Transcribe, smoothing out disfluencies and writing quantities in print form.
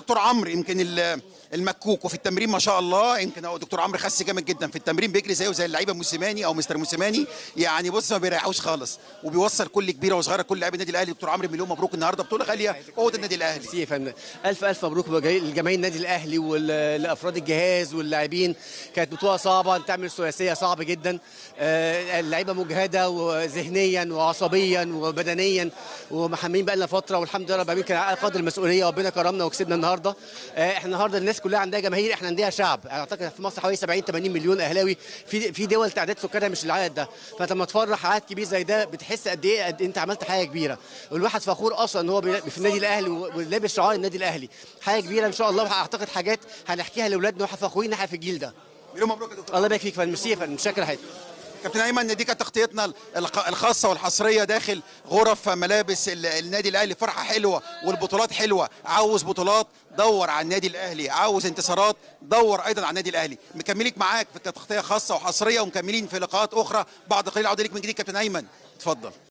دكتور عمرو يمكن المكوك وفي التمرين ما شاء الله، يمكن هو دكتور عمرو خس جامد جدا في التمرين، بيجري زيه زي اللعيبه موسيماني او مستر موسيماني، يعني بص ما بيريحوش خالص، وبيوصل كل كبيره وصغيره كل لاعبي النادي الاهلي. دكتور عمرو مليون مبروك، النهارده بطوله غاليه قوه النادي الاهلي. ميرسي يا فندم، الف مبروك لجماهير النادي الاهلي ولافراد الجهاز واللاعبين. كانت بطوله صعبه، تعمل ثلاثيه صعبه جدا، اللعيبه مجهده وذهنيا وعصبيا وبدنيا ومحملين بقى لنا فتره، والحمد لله رب العالمين كان على قدر المسؤوليه وربنا كرمنا وكسبنا النهارده. احنا النهارده الناس كلها عندها جماهير، احنا عندنا شعب، اعتقد في مصر حوالي 70-80 مليون اهلاوي، في دول تعداد سكانها مش العدد ده، فلما تفرح عدد كبير زي ده بتحس قد ايه انت عملت حاجه كبيره، والواحد فخور اصلا ان هو في النادي الاهلي ولابس شعار النادي الاهلي، حاجه كبيره ان شاء الله. اعتقد حاجات هنحكيها لاولادنا واحنا فخورين احنا في الجيل ده. مليون مبروك يا دكتور. الله يبارك فيك يا فندم، ميرسي يا فندم، شكرا حضرتك. كابتن ايمن، دي كانت تغطيتنا الخاصه والحصريه داخل غرف ملابس النادي الاهلي. فرحه حلوه والبطولات حلوه، عاوز بطولات دور على النادي الاهلي، عاوز انتصارات دور ايضا على النادي الاهلي. مكملين معاك في تغطيه خاصه وحصريه، ومكملين في لقاءات اخرى بعد قليل. عوده ليك من جديد كابتن ايمن، اتفضل.